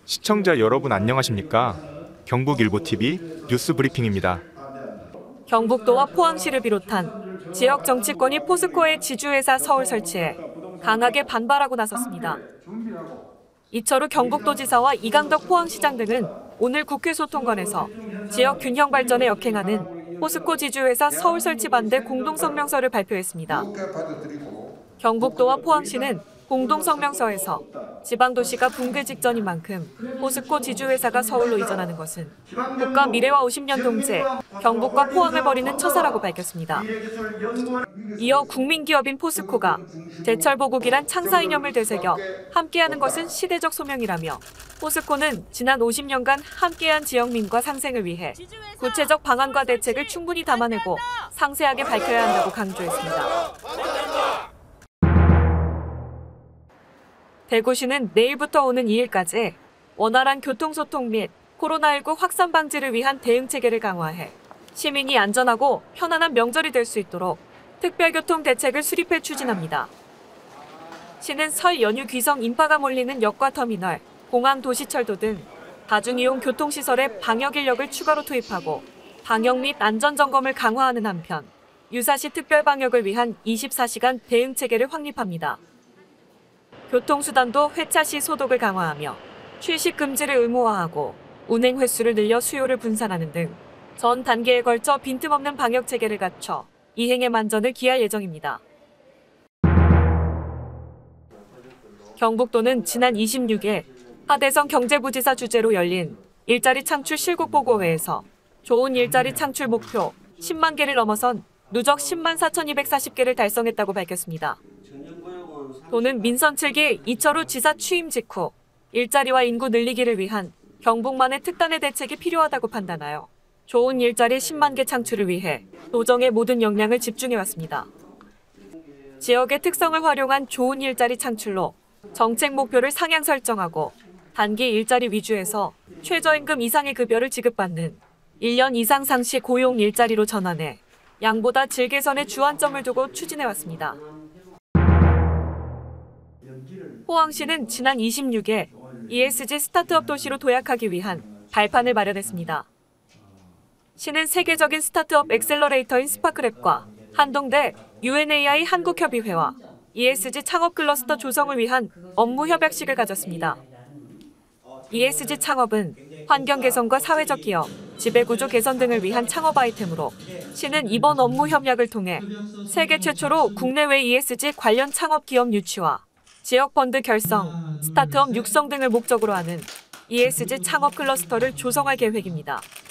시청자 여러분 안녕하십니까? 경북일보TV 뉴스 브리핑입니다. 경북도와 포항시를 비롯한 지역 정치권이 포스코의 지주회사 서울 설치에 강하게 반발하고 나섰습니다. 이철우 경북도지사와 이강덕 포항시장 등은 오늘 국회 소통관에서 지역 균형 발전에 역행하는 포스코 지주회사 서울 설치 반대 공동성명서를 발표했습니다. 경북도와 포항시는 공동성명서에서 지방도시가 붕괴 직전인 만큼 포스코 지주회사가 서울로 이전하는 것은 국가 미래와 50년 동제, 경북과 포항을 벌이는 처사라고 밝혔습니다. 이어 국민기업인 포스코가 제철보국이란 창사 이념을 되새겨 함께하는 것은 시대적 소명이라며 포스코는 지난 50년간 함께한 지역민과 상생을 위해 구체적 방안과 대책을 충분히 담아내고 상세하게 밝혀야 한다고 강조했습니다. 대구시는 내일부터 오는 2일까지 원활한 교통소통 및 코로나19 확산 방지를 위한 대응 체계를 강화해 시민이 안전하고 편안한 명절이 될 수 있도록 특별교통 대책을 수립해 추진합니다. 시는 설 연휴 귀성 인파가 몰리는 역과 터미널, 공항 도시철도 등 다중이용 교통시설에 방역 인력을 추가로 투입하고 방역 및 안전점검을 강화하는 한편 유사시 특별방역을 위한 24시간 대응 체계를 확립합니다. 교통수단도 회차 시 소독을 강화하며 취식 금지를 의무화하고 운행 횟수를 늘려 수요를 분산하는 등 전 단계에 걸쳐 빈틈없는 방역 체계를 갖춰 이행의 만전을 기할 예정입니다. 경북도는 지난 26일 하대성 경제부지사 주재로 열린 일자리 창출 실국보고회에서 좋은 일자리 창출 목표 10만 개를 넘어선 누적 10만 4,240개를 달성했다고 밝혔습니다. 도는 민선 7기 이철우 지사 취임 직후 일자리와 인구 늘리기를 위한 경북만의 특단의 대책이 필요하다고 판단하여 좋은 일자리 10만 개 창출을 위해 도정의 모든 역량을 집중해왔습니다. 지역의 특성을 활용한 좋은 일자리 창출로 정책 목표를 상향 설정하고 단기 일자리 위주에서 최저임금 이상의 급여를 지급받는 1년 이상 상시 고용 일자리로 전환해 양보다 질 개선에 주안점을 두고 추진해왔습니다. 포항시는 지난 26일 ESG 스타트업 도시로 도약하기 위한 발판을 마련했습니다. 시는 세계적인 스타트업 엑셀러레이터인 스파크랩과 한동대 UNAI 한국협의회와 ESG 창업 클러스터 조성을 위한 업무 협약식을 가졌습니다. ESG 창업은 환경 개선과 사회적 기업, 지배구조 개선 등을 위한 창업 아이템으로 시는 이번 업무 협약을 통해 세계 최초로 국내외 ESG 관련 창업 기업 유치와 지역 펀드 결성, 스타트업 육성 등을 목적으로 하는 ESG 창업 클러스터를 조성할 계획입니다.